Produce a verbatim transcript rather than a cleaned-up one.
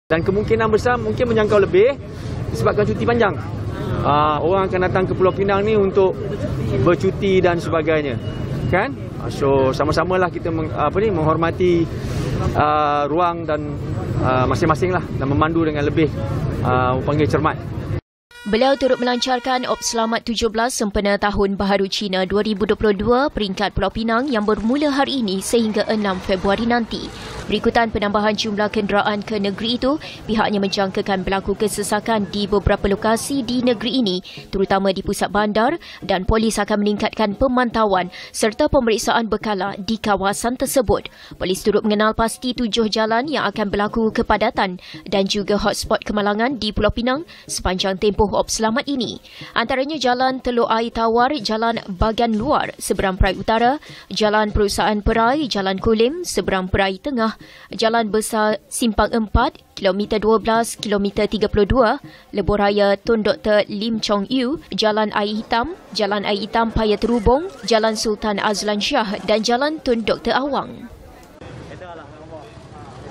Dan kemungkinan besar mungkin menjangkau lebih disebabkan cuti panjang. Uh, orang akan datang ke Pulau Pinang ni untuk bercuti dan sebagainya. Kan? So sama-samalah kita meng, apa ni menghormati uh, ruang dan uh, masing-masing lah dan memandu dengan lebih uh, panggil cermat. Beliau turut melancarkan Op Selamat tujuh belas sempena Tahun Baharu Cina dua ribu dua puluh dua peringkat Pulau Pinang yang bermula hari ini sehingga enam Februari nanti. Berikutan penambahan jumlah kenderaan ke negeri itu, pihaknya menjangkakan berlaku kesesakan di beberapa lokasi di negeri ini, terutama di pusat bandar, dan polis akan meningkatkan pemantauan serta pemeriksaan berkala di kawasan tersebut. Polis turut mengenal pasti tujuh jalan yang akan berlaku kepadatan dan juga hotspot kemalangan di Pulau Pinang sepanjang tempoh Op Selamat ini. Antaranya Jalan Teluk Air Tawar, Jalan Bagan Luar seberang Perai Utara, Jalan Perusahaan Perai, Jalan Kulim seberang Perai Tengah, Jalan Besar Simpang empat, kilometer dua belas, kilometer tiga puluh dua, Lebuh Raya Tun Doktor Lim Chong Yu, Jalan Air Hitam, Jalan Air Hitam Paya Terubong, Jalan Sultan Azlan Shah dan Jalan Tun Doktor Awang.